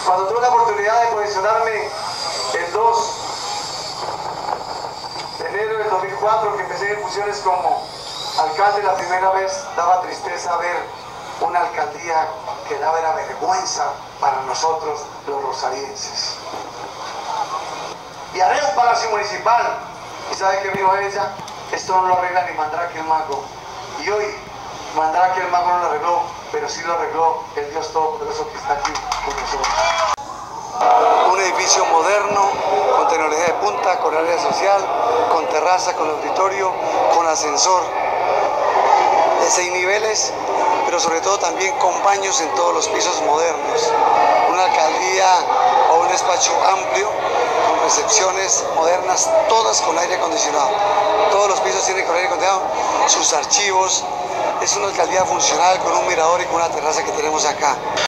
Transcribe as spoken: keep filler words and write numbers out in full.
Cuando tuve la oportunidad de posicionarme el dos de enero del dos mil cuatro, que empecé en funciones como alcalde la primera vez, daba tristeza ver una alcaldía que daba era vergüenza para nosotros los rosarienses. Y haré un palacio municipal. ¿Y sabe qué dijo ella? Esto no lo arregla ni Mandrake el mago. Y hoy Mandrake el mago no lo arregló, pero sí lo arregló el Dios Todopoderoso que está aquí con nosotros. Un edificio moderno, con tecnología de punta, con área social, con terraza, con auditorio, con ascensor de seis niveles, pero sobre todo también con baños en todos los pisos modernos. Una alcaldía o un despacho amplio, con recepciones modernas, todas con aire acondicionado. Todos los pisos tienen con aire acondicionado, sus archivos. Es una alcaldía funcional con un mirador y con una terraza que tenemos acá.